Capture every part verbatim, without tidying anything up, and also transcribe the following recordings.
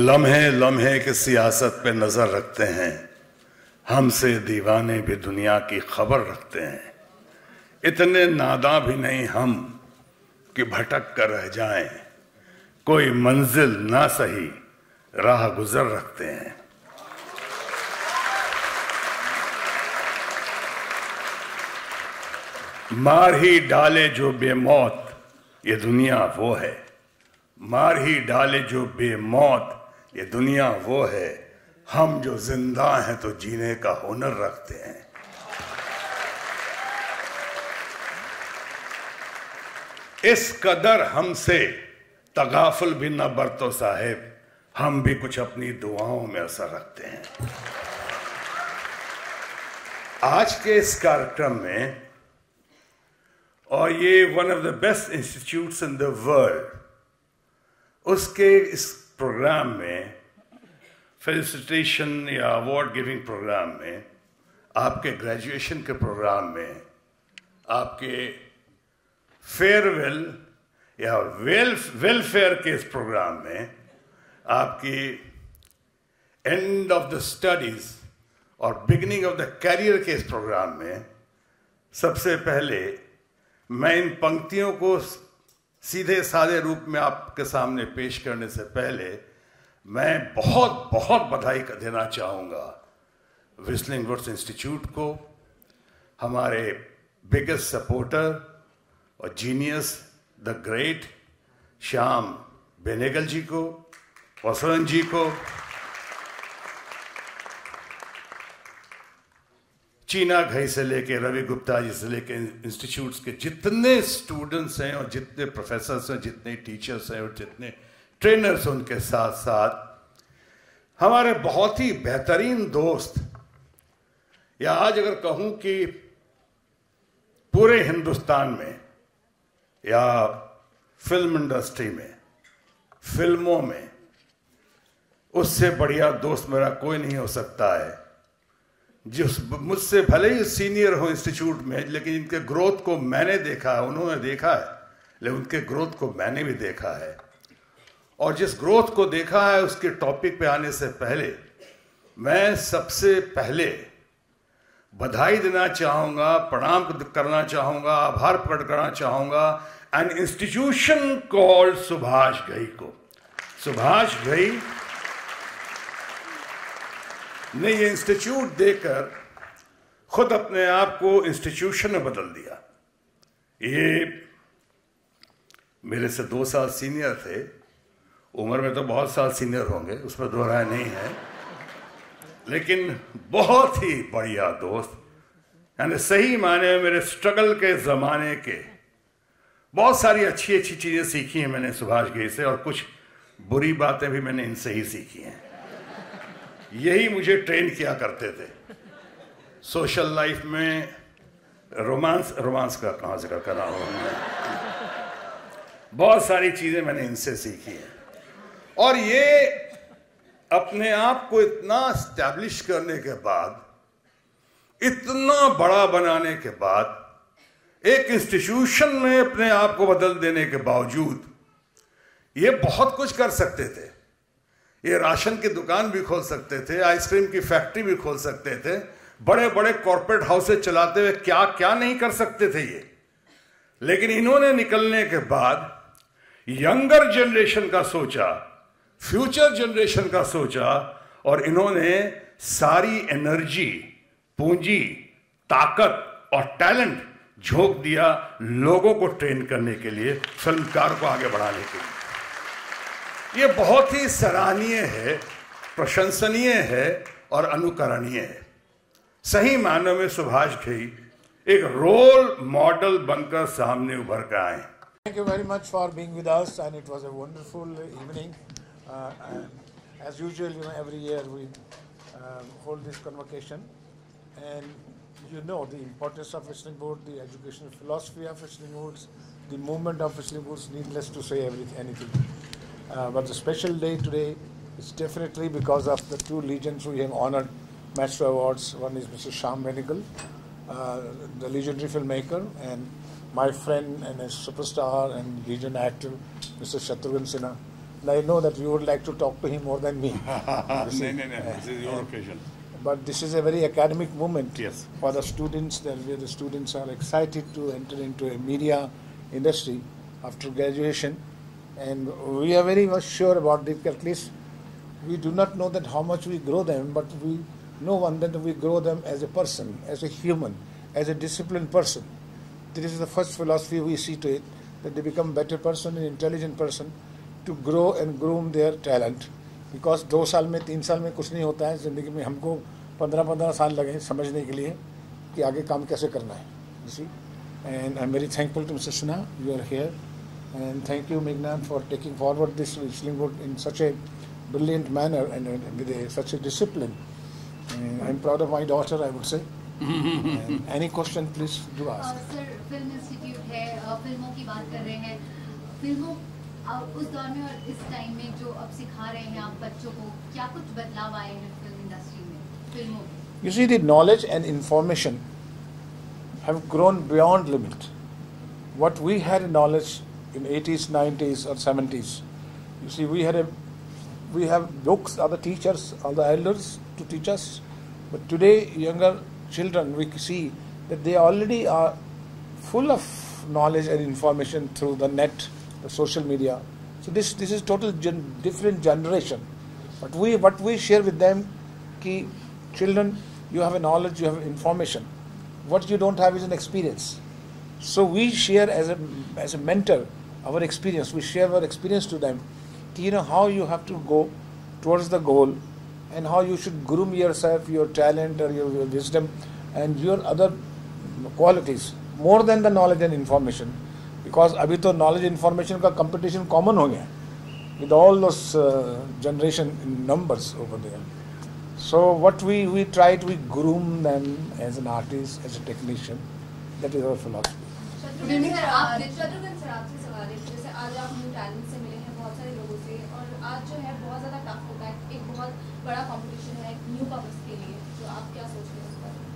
लम्हे लम्हे की सियासत पे नजर रखते हैं, हमसे दीवाने भी दुनिया की खबर रखते हैं। इतने नादां भी नहीं हम कि भटक कर रह जाएं, कोई मंजिल ना सही राह गुजर रखते हैं। मार ही डाले जो बेमौत ये दुनिया वो है, मार ही डाले जो बेमौत ये दुनिया वो है, हम जो जिंदा हैं तो जीने का हुनर रखते हैं। इस कदर हमसे तगाफुल भी न बरतो साहिब, हम भी कुछ अपनी दुआओं में असर रखते हैं। आज के इस कार्यक्रम में, और ये one of the best institutes in the world, उसके इस प्रोग्राम में, फेलिसिटेशन या अवार्ड गिविंग प्रोग्राम में, आपके ग्रेजुएशन के प्रोग्राम में, आपके फेयरवेल या वेल वेलफेयर के इस प्रोग्राम में, आपकी एंड ऑफ द स्टडीज और बिगिनिंग ऑफ द कैरियर के इस प्रोग्राम में, सबसे पहले मैं इन पंक्तियों को सीधे साधे रूप में आपके सामने पेश करने से पहले मैं बहुत बहुत बधाई देना चाहूँगा व्हिस्लिंग वुड्स इंस्टीट्यूट को, हमारे बिगेस्ट सपोर्टर और genius the great Shyam Benegal ji को, वसुंधरा जी को, चीना घई से लेके रवि गुप्ता जी से लेके इंस्टीट्यूट्स के जितने स्टूडेंट्स हैं और जितने प्रोफेसर्स हैं, जितने टीचर्स हैं और जितने ट्रेनर्स, उनके साथ साथ हमारे बहुत ही बेहतरीन दोस्त, या आज अगर कहूं कि पूरे हिंदुस्तान में या फिल्म इंडस्ट्री में, फिल्मों में, उससे बढ़िया दोस्त मेरा कोई नहीं हो सकता है, जिस मुझसे भले ही सीनियर हो इंस्टीट्यूट में, लेकिन इनके ग्रोथ को मैंने देखा है, उन्होंने देखा है, लेकिन उनके ग्रोथ को मैंने भी देखा है। और जिस ग्रोथ को देखा है उसके टॉपिक पे आने से पहले मैं सबसे पहले बधाई देना चाहूँगा, प्रणाम करना चाहूँगा, आभार प्रकट करना चाहूँगा an institution called Subhash Ghai को। सुभाष घई ने ये इंस्टीट्यूट देकर खुद अपने आप को इंस्टीट्यूशन में बदल दिया। ये मेरे से दो साल सीनियर थे, उम्र में तो बहुत साल सीनियर होंगे, उसमें दो राय नहीं है, लेकिन बहुत ही बढ़िया दोस्त, यानी सही माने में मेरे स्ट्रगल के ज़माने के बहुत सारी अच्छी अच्छी चीज़ें सीखी हैं मैंने सुभाष घई से, और कुछ बुरी बातें भी मैंने इनसे ही सीखी हैं। यही मुझे ट्रेन किया करते थे सोशल लाइफ में। रोमांस रोमांस का कहाँ जिक्र कर रहा हूँ, बहुत सारी चीज़ें मैंने इनसे सीखी हैं। और ये अपने आप को इतना स्टैब्लिश करने के बाद, इतना बड़ा बनाने के बाद, एक इंस्टीट्यूशन में अपने आप को बदल देने के बावजूद ये बहुत कुछ कर सकते थे। ये राशन की दुकान भी खोल सकते थे, आइसक्रीम की फैक्ट्री भी खोल सकते थे, बड़े बड़े कॉर्पोरेट हाउसेज चलाते हुए क्या क्या नहीं कर सकते थे ये। लेकिन इन्होंने निकलने के बाद यंगर जनरेशन का सोचा, फ्यूचर जनरेशन का सोचा, और इन्होंने सारी एनर्जी, पूंजी, ताकत और टैलेंट झोंक दिया लोगों को ट्रेन करने के लिए, फिल्मकार को आगे बढ़ाने के लिए। ये बहुत ही सराहनीय है, प्रशंसनीय है और अनुकरणीय है। सही मायनों में सुभाष घई एक रोल मॉडल बनकर सामने उभर कर आए। Thank you very much for being with us, and it was a wonderful evening. Uh, and as usual, you know, every year we uh, hold this convocation, and you know the importance of Whistling Woods, the educational philosophy of Whistling Woods, the movement of Whistling Woods. Needless to say, everything, anything. Uh, but the special day today is definitely because of the two legends we have honored Master Awards. One is Mister Shyam Benegal, uh, the legendary filmmaker, and my friend and a superstar and legend actor, Mister Shatrughan Sinha. I know that you would like to talk to him more than me. No, no, no. This is your occasion. But this is a very academic moment Yes. for the students, that where the students are excited to enter into a media industry after graduation. And we are very much sure about it. At least we do not know that how much we grow them, but we know one that we grow them as a person, as a human, as a disciplined person. This is the first philosophy we see to it, that they become better person, an intelligent person, to grow and groom their talent. Because दो साल में तीन साल में कुछ नहीं होता है ज़िंदगी में, हमको पंद्रह पंद्रह साल लगे समझने के लिए कि आगे काम कैसे करना है. You see, and I'm very thankful to Mister Sinha, you are here, and thank you Meghna for taking forward this whistling wood in such a brilliant manner and uh, with a, such a discipline. And I'm proud of my daughter, I would say. And any question, please do ask. Uh, sir, film institute है, uh, फिल्मों की बात कर रहे हैं. फिल्मों uh, उस दौर में और इस टाइम में जो अब सिखा रहे हैं आप बच्चों को, क्या कुछ बदलाव आए हैं फिल्म इंडस्ट्री में, फिल्मों में? You see, the knowledge and information have grown beyond limit. What we had knowledge in eighties, nineties, or seventies, you see, we had a, we have books, other teachers, all the elders to teach us. But today, younger children, we see that they already are full of knowledge and information through the net, the social media. So this this is total gen, different generation. But we what we share with them, ki children, you have a knowledge, you have information. What you don't have is an experience. So we share as a as a mentor our experience. We share our experience to them. You know how you have to go towards the goal, and how you should groom yourself, your talent or your, your wisdom, and your other qualities more than the knowledge and information. Because अभी तो knowledge information का competition common हो गया with all those uh, generation in numbers over there. So what we we try to we groom them as an artist, as a technician. That is our philosophy. Shatrughan sir, आप Shatrughan sir आपसे सवाल है, जैसे आज आप new talent से मिले हैं बहुत सारे लोगों से, और आज जो है बहुत ज़्यादा टफ होता है, एक बहुत बड़ा कंपटीशन है न्यू कमर्स के लिए, तो आप क्या सोच रहे हैं उस पर?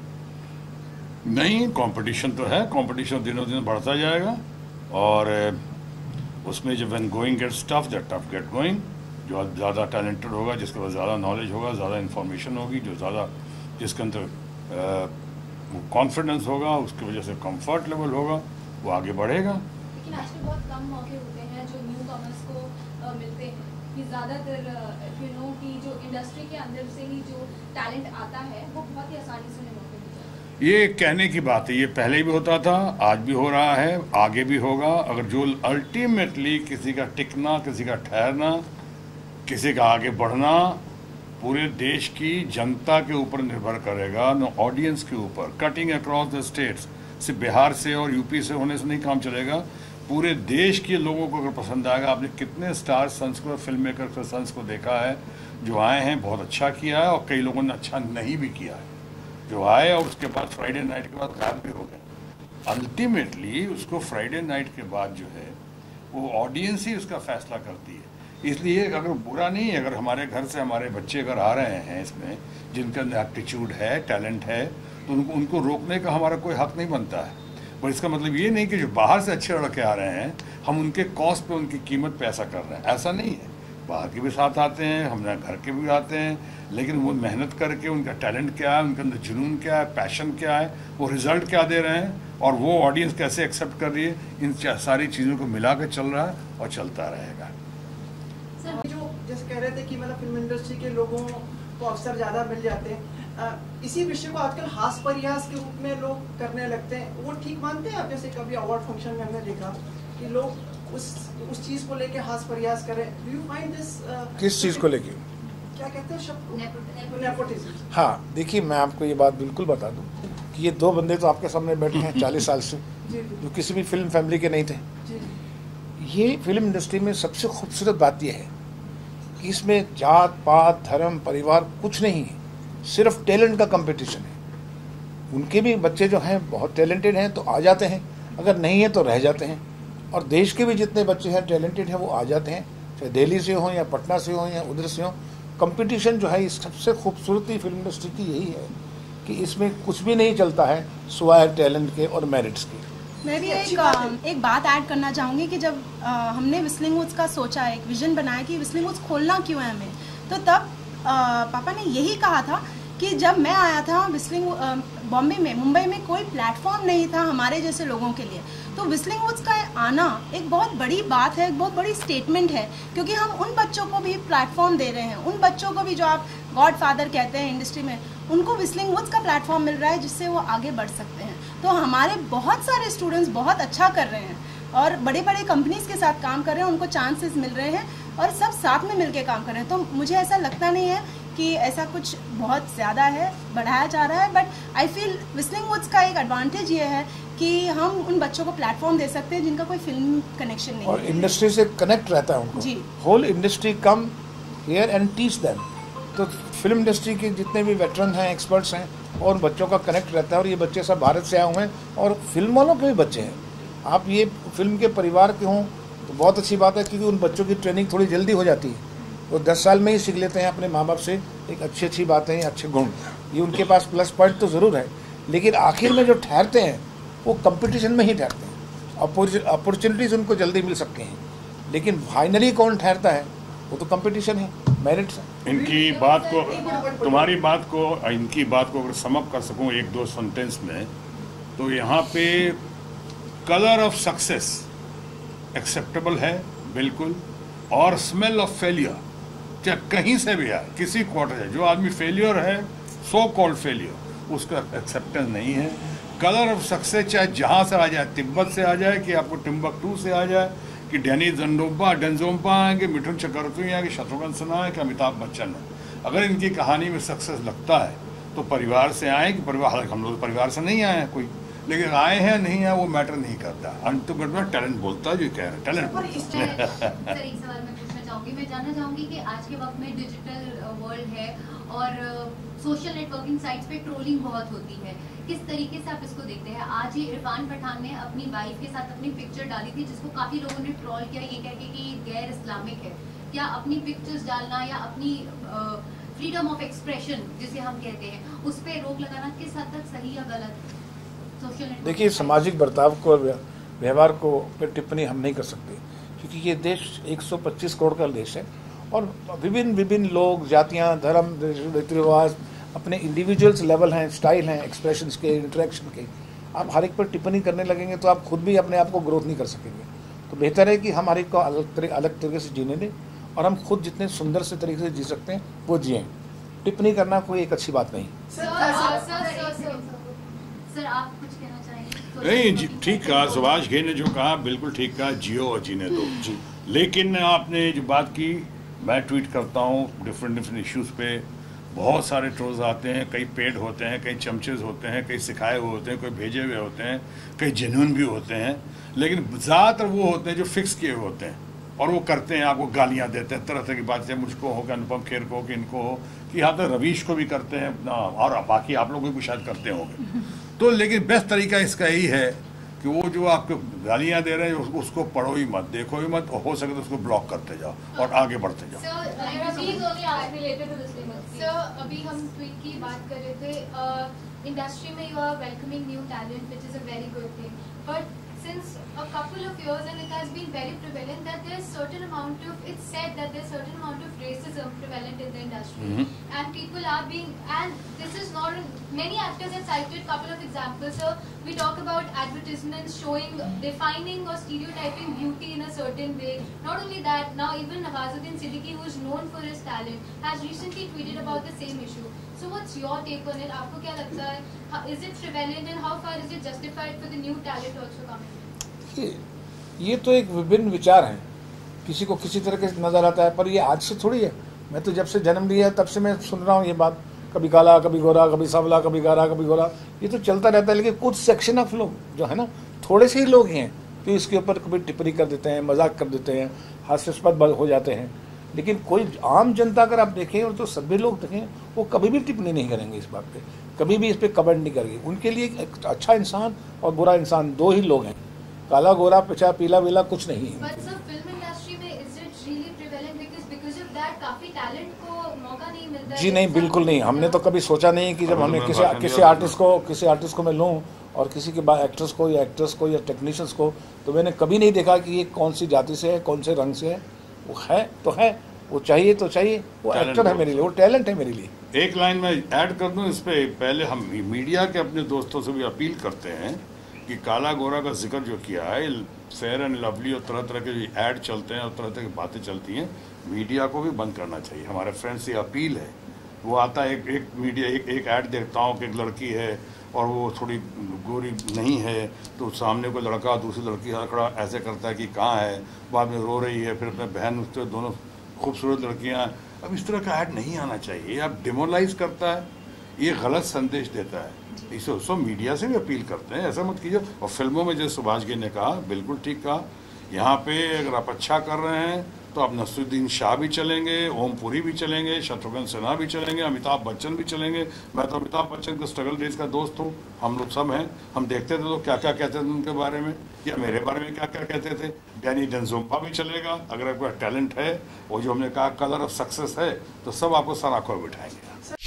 नहीं, कंपटीशन तो है, कंपटीशन दिनों दिन बढ़ता जाएगा, और उसमें जब when going gets tough, that tough get going. जो ज़्यादा टैलेंटेड होगा, जिसके पास ज़्यादा नॉलेज होगा, ज़्यादा इन्फॉर्मेशन होगी, जो ज़्यादा जिसके अंदर कॉन्फिडेंस होगा, उसकी वजह से कंफर्ट लेवल होगा, वो आगे बढ़ेगा. लेकिन आजकल बहुत कम मौके होते हैं जो न्यू कमर्स को uh, मिलते हैं, कि ज़्यादातर यू नो कि जो इंडस्ट्री के अंदर से ही जो टैलेंट आता है वो बहुत ही आसानी से उन्हें मौके मिल जाते हैं. ये कहने की बात है, ये पहले भी होता था, आज भी हो रहा है, आगे भी होगा. अगर जो अल्टीमेटली किसी का टिकना, किसी का ठहरना, किसी का आगे बढ़ना पूरे देश की जनता के ऊपर निर्भर करेगा, नो ऑडियंस के ऊपर. कटिंग अक्रॉस द स्टेट्स, सिर्फ बिहार से और यूपी से होने से नहीं काम चलेगा. पूरे देश के लोगों को अगर पसंद आएगा. आपने कितने स्टार सन्स को, फिल्म मेकर सन्स को देखा है जो आए हैं, बहुत अच्छा किया है, और कई लोगों ने अच्छा नहीं भी किया है, जो आए और उसके बाद फ्राइडे नाइट के बाद गायब भी हो गए. अल्टीमेटली उसको फ्राइडे नाइट के बाद जो है वो ऑडियंस ही उसका फैसला करती है. इसलिए अगर बुरा नहीं है, अगर हमारे घर से हमारे बच्चे अगर आ रहे हैं इसमें, जिनके अंदर एप्टीट्यूड है, टैलेंट है, तो उनको उनको रोकने का हमारा कोई हक नहीं बनता है. पर इसका मतलब ये नहीं कि जो बाहर से अच्छे लड़के आ रहे हैं हम उनके कॉस्ट पे, उनकी कीमत पे ऐसा कर रहे हैं. ऐसा नहीं है. बाहर के भी साथ आते हैं, हमारे घर के भी आते हैं, लेकिन वो मेहनत करके उनका टैलेंट क्या है, उनके अंदर जुनून क्या है, पैशन क्या है, वो रिजल्ट क्या दे रहे हैं, और वो ऑडियंस कैसे एक्सेप्ट कर रही है, इन सारी चीज़ों को मिला कर चल रहा है और चलता रहेगा. जो जैसे कह रहे थे कि मतलब फिल्म इंडस्ट्री के लोगों को अवसर ज़्यादा मिल जाते हैं, आ, इसी विषय को आजकल हास परिहास के रूप में लोग करने लगते हैं. वो ठीक मानते हैं आप? जैसे कभी अवार्ड फंक्शन में हमने देखा कि लोग उस उस चीज़ को लेके हास परिहास करें. Do you find this? किस चीज़ को लेके? क्या कहते हैं शब्द को? नेपोटिज्म. हाँ, देखिए मैं आपको ये बात बिल्कुल बता दूं कि ये दो बंदे तो आपके सामने बैठे हैं चालीस साल से, जो किसी भी फिल्म फैमिली के नहीं थे. ये फिल्म इंडस्ट्री में सबसे खूबसूरत बात यह है कि इसमें जात पात, धर्म, परिवार कुछ नहीं है, सिर्फ टैलेंट का कंपटीशन है. उनके भी बच्चे जो हैं बहुत टैलेंटेड हैं तो आ जाते हैं, अगर नहीं है तो रह जाते हैं. और देश के भी जितने बच्चे हैं टैलेंटेड हैं वो आ जाते हैं, चाहे दिल्ली से हों या पटना से हों या उधर से हों. कंपटीशन जो है, इस सबसे खूबसूरती फिल्म इंडस्ट्री की यही है कि इसमें कुछ भी नहीं चलता है सिवाय टैलेंट के और मेरिट्स के. मैं भी अच्छी एक बात आ, है। एक बात ऐड करना चाहूँगी कि जब आ, हमने विस्लिंग वुड्स का सोचा, एक विजन बनाया कि विस्लिंग वुड्स खोलना क्यों है हमें, तो तब आ, पापा ने यही कहा था कि जब मैं आया था विस्लिंग बॉम्बे में, मुंबई में कोई प्लेटफॉर्म नहीं था हमारे जैसे लोगों के लिए, तो विस्लिंग वुड्स का आना एक बहुत बड़ी बात है, एक बहुत बड़ी स्टेटमेंट है, क्योंकि हम उन बच्चों को भी प्लेटफॉर्म दे रहे हैं, उन बच्चों को भी जो आप गॉड फादर कहते हैं इंडस्ट्री में, उनको विस्लिंग वुड्स का प्लेटफॉर्म मिल रहा है जिससे वो आगे बढ़ सकते हैं। तो हमारे बहुत सारे स्टूडेंट्स बहुत अच्छा कर रहे हैं और बड़े बड़े कंपनीज के साथ काम कर रहे हैं, उनको चांसेस मिल रहे हैं और सब साथ में मिलकर काम कर रहे हैं। तो मुझे ऐसा लगता नहीं है कि ऐसा कुछ बहुत ज़्यादा है, बढ़ाया जा रहा है, but I feel whistling woods का एक एडवांटेज ये है कि हम उन बच्चों को प्लेटफॉर्म दे सकते हैं जिनका कोई फिल्म कनेक्शन नहीं और है। इंडस्ट्री से कनेक्ट रहता है उनको। जी। Whole industry come here and teach them. तो फिल्म इंडस्ट्री के जितने भी वेटरन हैं, एक्सपर्ट्स हैं, और बच्चों का कनेक्ट रहता है। और ये बच्चे सब भारत से आए हुए हैं और फिल्म वालों के भी बच्चे हैं। आप ये फिल्म के परिवार के हों तो बहुत अच्छी बात है, क्योंकि उन बच्चों की ट्रेनिंग थोड़ी जल्दी हो जाती है। वो दस साल में ही सीख लेते हैं अपने माँ बाप से एक अच्छी अच्छी बातें, अच्छे गुण। ये उनके पास प्लस पॉइंट तो ज़रूर है, लेकिन आखिर में जो ठहरते हैं वो कंपटीशन में ही ठहरते हैं। अपॉर्चुनिटीज़ उनको जल्दी मिल सकती हैं, लेकिन फाइनली कौन ठहरता है वो तो कंपटीशन है, मेरिट्स है। इनकी बात को, तुम्हारी बात को, इनकी बात को अगर समअप कर सकूं एक दो सेंटेंस में, तो यहाँ पे कलर ऑफ सक्सेस एक्सेप्टेबल है बिल्कुल, और स्मेल ऑफ फेलियर चाहे कहीं से भी आए, किसी क्वार्टर से, जो आदमी फेलियर है, सो कॉल्ड फेलियर, उसका एक्सेप्टेंस नहीं है। कलर ऑफ सक्सेस चाहे जहाँ से आ जाए, तिब्बत से आ जाए कि आपको टिम्बकटू से आ जाए, कि डैनी जंडोपा डेंजोम्पा आए, कि मिठुन चक्रवर्ती आए, कि शत्रुघ्न सिन्हा है, कि अमिताभ बच्चन है। अगर इनकी कहानी में सक्सेस लगता है तो परिवार से आए कि परिवार, हम लोग परिवार से नहीं आए हैं कोई, लेकिन आए हैं नहीं है वो मैटर नहीं करता। अंत में टैलेंट बोलता है, जो कह रहे हैं टैलेंट बोलता है। सर एक सवाल मैं पूछना चाहूँगी, मैं जानना चाहूँगी कि आज के वक्त में डिजिटल वर्ल्ड है और सोशल नेटवर्किंग साइट्स पे ट्रोलिंग बहुत होती है, किस तरीके से आप इसको देखते हैं? आज ही इरफान पठान ने अपनी वाइफ के साथ अपनी पिक्चर डाली थी जिसको काफ़ी लोगों ने ट्रोल किया ये कह के कि गैर इस्लामिक है। क्या अपनी पिक्चर्स डालना या अपनी फ्रीडम ऑफ एक्सप्रेशन जिसे हम कहते हैं उस पर रोक लगाना किस हद तक सही या गलत? देखिए, सामाजिक बर्ताव को, व्यवहार को पे टिप्पणी हम नहीं कर सकते, क्योंकि ये देश एक सौ पच्चीस करोड़ का देश है और विभिन्न विभिन्न लोग, जातियाँ, धर्म, रीति रिवाज, अपने इंडिविजुअल्स लेवल हैं, स्टाइल हैं, एक्सप्रेशंस के, इंटरेक्शन के। आप हर एक पर टिप्पणी करने लगेंगे तो आप खुद भी अपने आप को ग्रोथ नहीं कर सकेंगे। तो बेहतर है कि हम हर एक को अलग तरीके अलग तरीके से जीने दें और हम खुद जितने सुंदर से तरीके से जी सकते हैं वो जिएँ। टिप्पणी करना कोई एक अच्छी बात नहीं। सर आप कुछ कहना चाहेंगे? नहीं, ठीक कहा सुभाष घे ने जो कहा, बिल्कुल ठीक कहा, जियो और जीने दो जी। लेकिन आपने जो बात की, मैं ट्वीट करता हूँ डिफरेंट डिफरेंट इश्यूज़ पे, बहुत सारे ट्रोल्स आते हैं, कई पेड होते हैं, कई चमचेज होते हैं, कई सिखाए हुए होते हैं, कोई भेजे हुए होते हैं, कई जेन्युइन भी होते हैं, लेकिन ज़्यादातर वो होते हैं जो फिक्स किए हुए होते हैं और वो करते हैं, आपको गालियाँ देते हैं, तरह तरह की बातें, मुझको हो कि अनुपम खेर को, कि इनको हो, कि यहाँ तक रवीश को भी करते हैं और बाकी आप लोग भी शायद करते होंगे। तो लेकिन बेस्ट तरीका इसका यही है कि वो जो आपको गालियाँ दे रहे हैं उस, उसको पढ़ो ही मत, देखो ही मत, हो सके तो उसको ब्लॉक करते जाओ और आगे बढ़ते जाओ। सर अभी हम ट्वीट की बात कर रहे थे, इंडस्ट्री में you are welcoming new talent which is a very good thing, but since a couple of years and it has been very prevalent that there's certain amount of, it's said that there's certain amount of racism prevalent in the industry, mm-hmm. and people are being, and this is not, many actors have cited couple of examples. So we talk about advertisements showing, defining or stereotyping beauty in a certain way. Not only that, now even Nawazuddin Siddiqui, who is known for his talent, has recently tweeted about the same issue. So what's your take on it? आपको क्या लगता है? Is it prevalent and how far is it justified for the new talent also coming? ये तो एक विभिन्न विचार हैं, किसी को किसी तरह के नज़र आता है, पर ये आज से थोड़ी है। मैं तो जब से जन्म लिया तब से मैं सुन रहा हूँ ये बात, कभी काला, कभी गोरा, कभी सांवला, कभी गारा, कभी गोरा, ये तो चलता रहता है। लेकिन कुछ सेक्शन ऑफ लोग जो है ना, थोड़े से ही लोग हैं तो इसके ऊपर कभी टिप्पणी कर देते हैं, मजाक कर देते हैं, हास्यास्पद हो जाते हैं। लेकिन कोई आम जनता अगर आप देखें और तो सभी लोग देखें, वो कभी भी टिप्पणी नहीं करेंगे इस बात पे, कभी भी इस पर कमेंट नहीं करेंगे। उनके लिए एक अच्छा इंसान और बुरा इंसान दो ही लोग हैं, काला गोरा, पिछा पीला वीला कुछ नहीं है। But sir, film industry में is it really prevalent because because of that काफी talent को मौका नहीं मिल विद जी नहीं, बिल्कुल नहीं। हमने तो कभी सोचा नहीं कि जब हमने किसी किसी आर्टिस्ट को किसी आर्टिस्ट को मैं लूँ और किसी के एक्टर्स को या एक्ट्रेस को या टेक्नीशियंस को, तो मैंने कभी नहीं देखा कि ये कौन सी जाति से है, कौन से रंग से है। वो है तो है, वो चाहिए तो चाहिए, वो एक्टर है मेरे लिए, वो टैलेंट है मेरे लिए। एक लाइन में ऐड कर दूं इस पे, पहले हम मीडिया के अपने दोस्तों से भी अपील करते हैं कि काला गोरा का जिक्र जो किया है, फेयर एंड लवली और तरह तरह के ऐड चलते हैं और तरह तरह की बातें चलती हैं, मीडिया को भी बंद करना चाहिए। हमारे फ्रेंड्स से अपील है। वो आता है एक एक मीडिया एक एक ऐड देखता हूँ कि एक लड़की है और वो थोड़ी गोरी नहीं है, तो सामने कोई लड़का दूसरी लड़की खड़ा ऐसे करता है कि कहाँ है, बाद में रो रही है, फिर अपने बहन उसके दोनों खूबसूरत लड़कियाँ। अब इस तरह का ऐड नहीं आना चाहिए। अब डिमोरलाइज करता है, ये गलत संदेश देता है। इसे उसको मीडिया से भी अपील करते हैं, ऐसा मत कीजिए। और फिल्मों में जैसे सुभाष जी ने कहा, बिल्कुल ठीक कहा, यहाँ पे अगर आप अच्छा कर रहे हैं तो अब नसरुद्दीन शाह भी चलेंगे, ओम पुरी भी चलेंगे, शत्रुघ्न सिन्हा भी चलेंगे, अमिताभ बच्चन भी चलेंगे। मैं तो अमिताभ बच्चन के स्ट्रगल डेज का दोस्त हूँ, हम लोग सब हैं। हम देखते थे तो क्या क्या कहते थे उनके बारे में, या मेरे बारे में क्या क्या कहते थे। डैनी डेंजोम्पा भी चलेगा अगर आपका टैलेंट है, और जो हमने कहा कलर ऑफ सक्सेस है, तो सब आपको सर आंखों में बिठाएंगे।